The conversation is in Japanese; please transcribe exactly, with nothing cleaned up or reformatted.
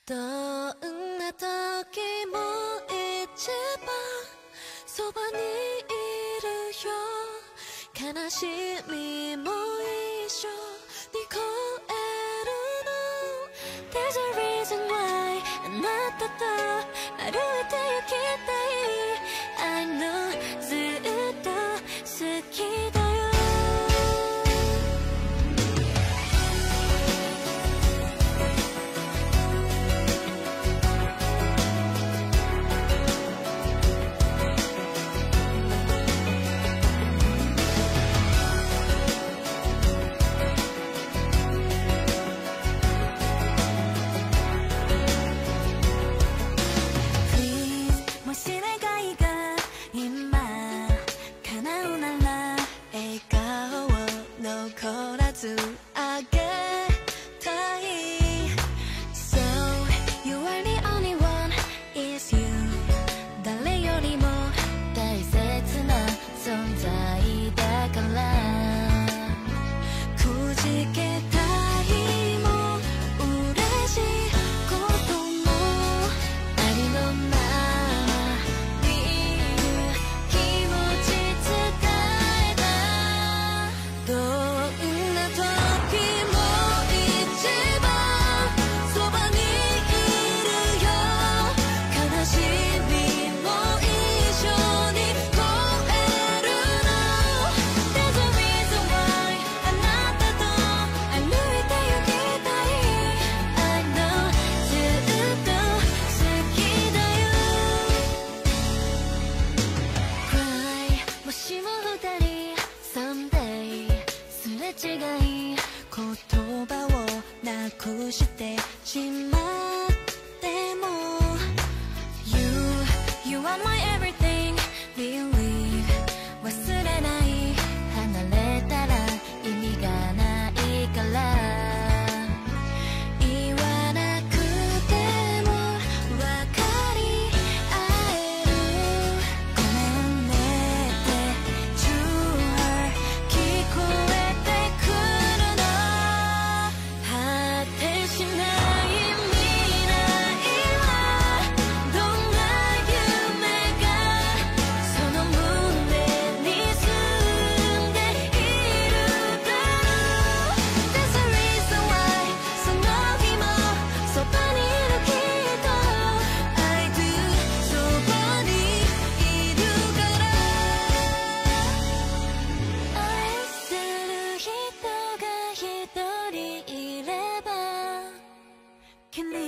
どんな時も一番そばにいるよ。悲しみも一緒に越えるの。 There's a reason why あなたと歩いて行きたい。 I know ずっと好きだよ。あげたい So you are the only one is you 誰よりも大切な存在だからくじけたいも嬉しいこともありのままに気持ち伝えた。どう違い言葉をなくしてしまっても You, you are my everything Believe 忘れない離れたら意味がないから言わなくても分かり合えるごめんねって To her 聞こえcan leave